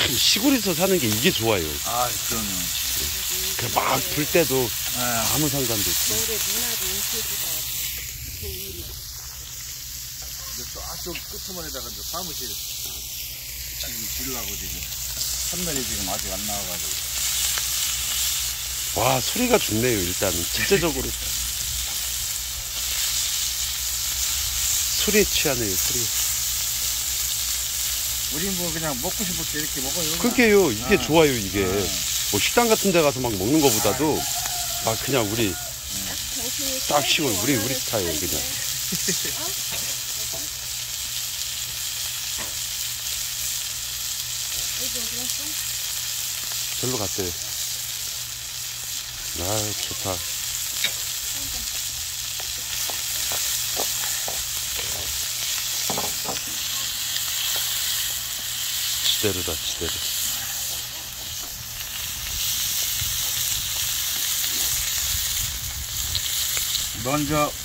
참 시골에서 사는 게 이게 좋아요. 아, 그러면. 막 불 때도 네. 아무 상관도 없고. 겨울에 문화도 인쇄지가 저쪽 끝머리다가 이제 사무실 지금 지으려고 지금. 선멸이 지금 아직 안 나와가지고. 와, 소리가 좋네요, 일단은. 전체적으로. 소리에 취하네요, 소리. 우리 뭐 그냥 먹고 싶을 때 이렇게 먹어요. 그러니까요, 이게 좋아요, 이게. 뭐 식당 같은 데 가서 막 먹는 거보다도 막 그냥 우리 딱 시골, 우리 스타일, 그냥. 절로 갔어요. 아, 좋다. 지대로다, 지대로. 넌 저